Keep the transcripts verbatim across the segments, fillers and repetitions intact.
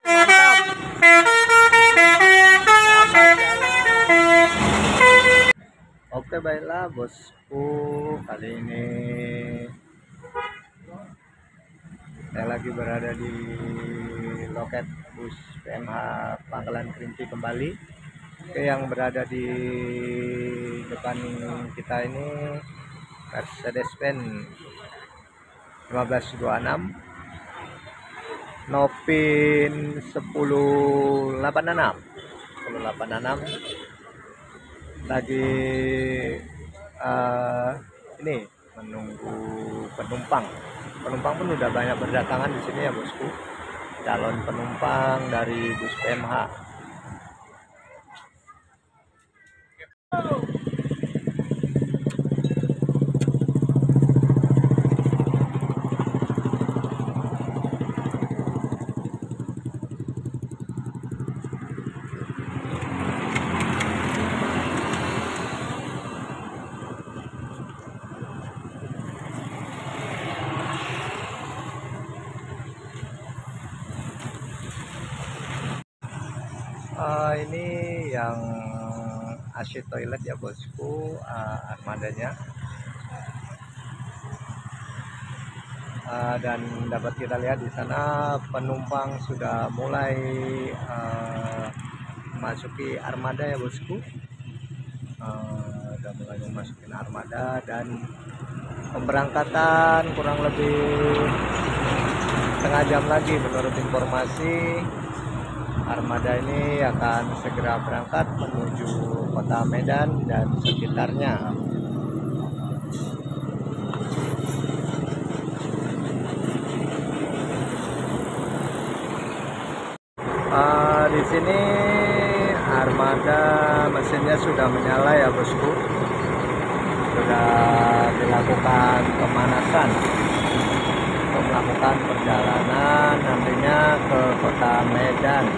Mantap. Selamat jalan. Oke, baiklah bosku, kali ini saya lagi berada di loket bus P M H Pangkalan Kerinci kembali. Oke, yang berada di depan kita ini Mercedes-Benz lima belas dua puluh enam Novin sepuluh delapan puluh enam lagi uh, ini menunggu penumpang. Penumpang pun udah banyak berdatangan di sini ya bosku, calon penumpang dari bus P M H. Uh, ini yang A C toilet ya bosku, uh, armadanya, uh, dan dapat kita lihat di sana penumpang sudah mulai uh, memasuki armada ya bosku, uh, sudah mulai memasuki armada dan pemberangkatan kurang lebih setengah jam lagi menurut informasi. Armada ini akan segera berangkat menuju kota Medan dan sekitarnya. Uh, di sini armada mesinnya sudah menyala ya bosku, sudah dilakukan pemanasan untuk melakukan perjalanan nantinya ke kota Medan.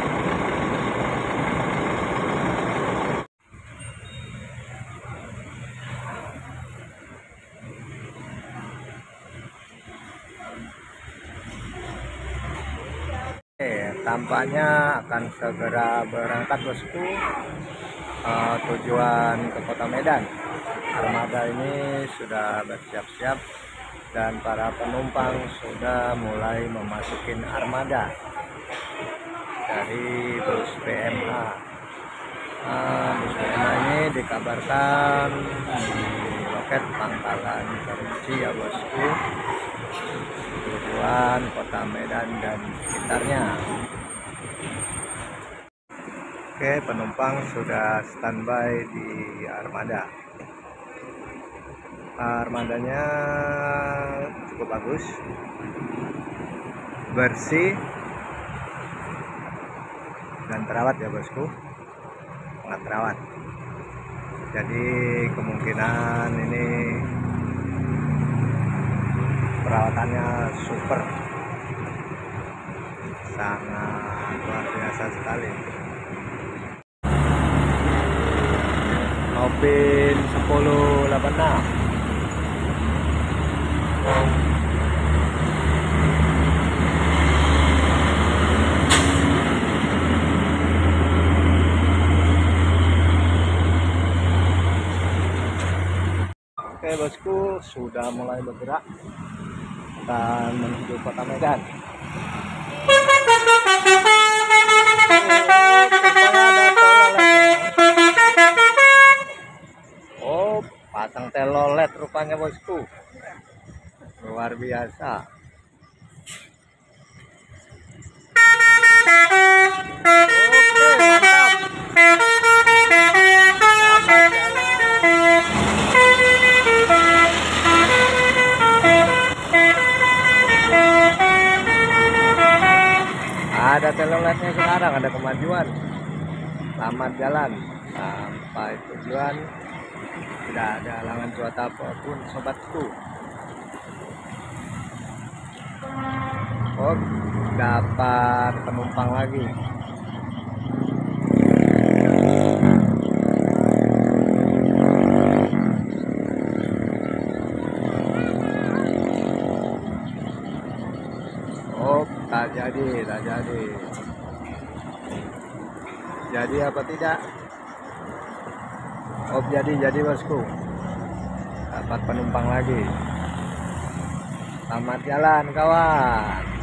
Tampaknya akan segera berangkat bosku, uh, tujuan ke kota Medan. Armada ini sudah bersiap-siap dan para penumpang sudah mulai memasuki armada dari bus P M H. Uh, bus P M H ini dikabarkan di loket Pangkalan Kerinci ya bosku, tujuan kota Medan dan sekitarnya. Oke, penumpang sudah standby di armada. Armadanya cukup bagus, bersih dan terawat ya bosku, sangat terawat. Jadi kemungkinan ini perawatannya super, sangat luar biasa sekali. Novin sepuluh delapan puluh enam. Oke bosku, sudah mulai bergerak dan menuju kota Medan. Oh, pasang telolet rupanya bosku, luar biasa. Oke, mantap. Selamat jalan. Ada teloletnya sekarang, ada kemajuan. Selamat jalan sampai tujuan, tidak ada halangan cuaca apapun sobatku. Oh, dapat penumpang lagi. Oh, tak jadi, tak jadi. Jadi apa tidak? Oh, jadi jadi bosku. Dapat penumpang lagi. Selamat jalan kawan.